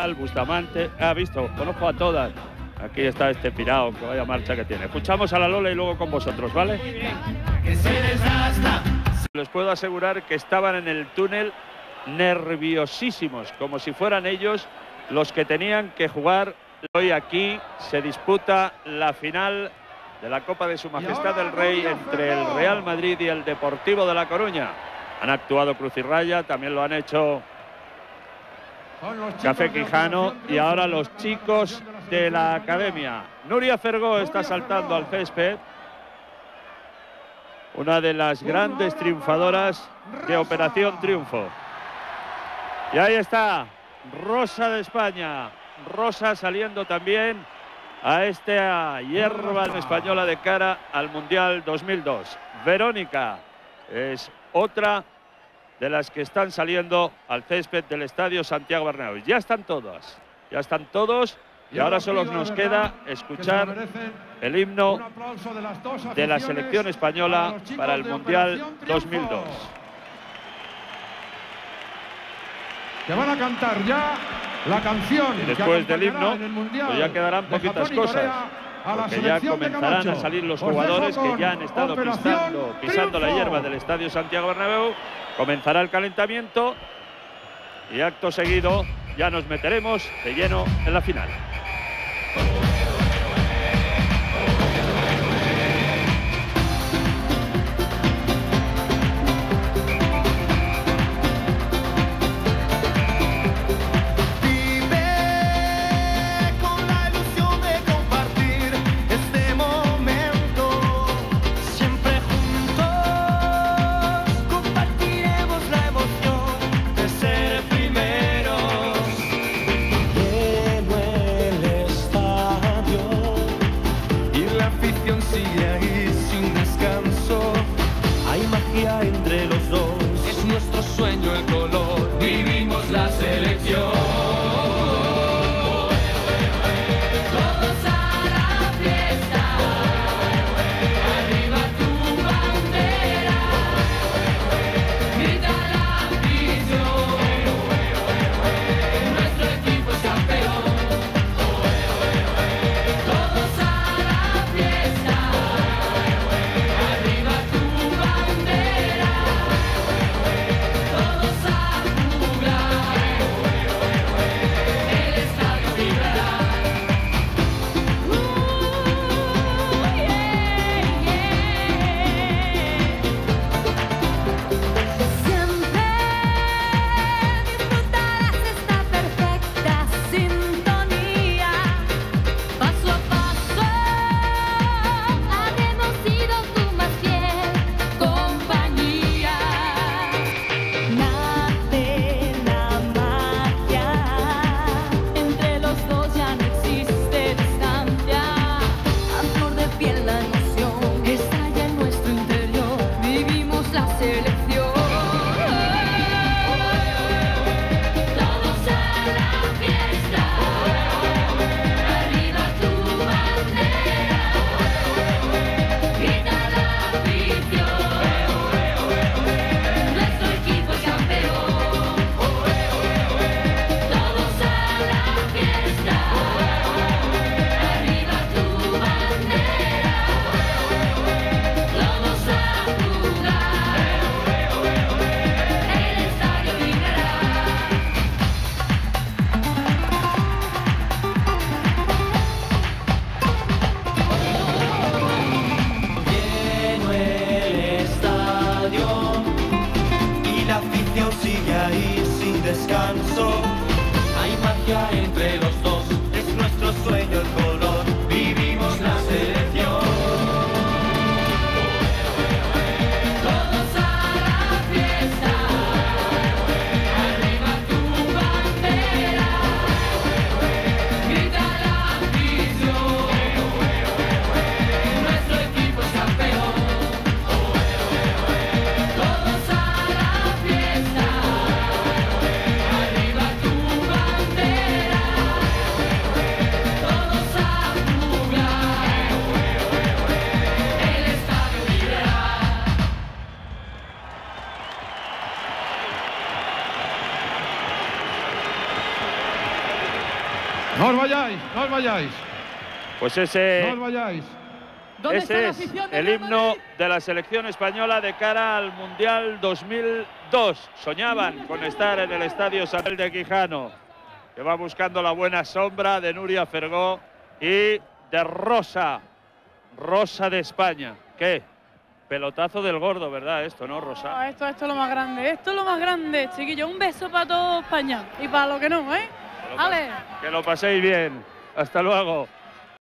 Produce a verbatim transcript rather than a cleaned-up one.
Vidal, Bustamante. Ha visto, conozco a todas. Aquí está este pirao, que vaya marcha que tiene. Escuchamos a la Lola y luego con vosotros, ¿vale? Les puedo asegurar que estaban en el túnel nerviosísimos, como si fueran ellos los que tenían que jugar. Hoy aquí se disputa la final de la Copa de Su Majestad el Rey entre el Real Madrid y el Deportivo de La Coruña. Han actuado Cruz y Raya, también lo han hecho Café Quijano y ahora los chicos de la academia. Nuria Fergó está saltando al césped, una de las grandes triunfadoras de Operación Triunfo. Y ahí está Rosa de España, Rosa saliendo también a esta hierba española de cara al Mundial dos mil dos. Verónica es otra de las que están saliendo al césped del Estadio Santiago Bernabéu. Ya están todas, ya están todos y ahora solo nos queda escuchar el himno de la selección española para el Mundial dos mil dos. Que van a cantar ya la canción. Y después del himno, pues ya quedarán poquitas cosas, porque ya comenzarán a salir los jugadores que ya han estado pisando, pisando la hierba del Estadio Santiago Bernabéu. Comenzará el calentamiento y acto seguido ya nos meteremos de lleno en la final. Entre los dos es nuestro sueño el color, vivimos la selección. Todos a la fiesta, arriba tu bandera, grita la afición, nuestro equipo es campeón. Todos a la fiesta, arriba tu bandera. Descanso, hay magia entre los dos, es nuestro sueño el color, vivimos la selección. Todos a la fiesta, arriba tu bandera, grita la afición, nuestro equipo es campeón. Todos a la fiesta, arriba tu bandera. No os vayáis, no os vayáis. Pues ese, no os vayáis. ese es el himno de la selección española de cara al Mundial dos mil dos. Soñaban con estar en el Estadio San Miguel de Quijano, que va buscando la buena sombra de Nuria Fergó y de Rosa, Rosa de España. ¿Qué? Pelotazo del gordo, ¿verdad? Esto, ¿no, Rosa? No, esto, esto es lo más grande, esto es lo más grande, chiquillo. Un beso para toda España y para lo que no, ¿eh? Que lo, Ale. que lo paséis bien. Hasta luego.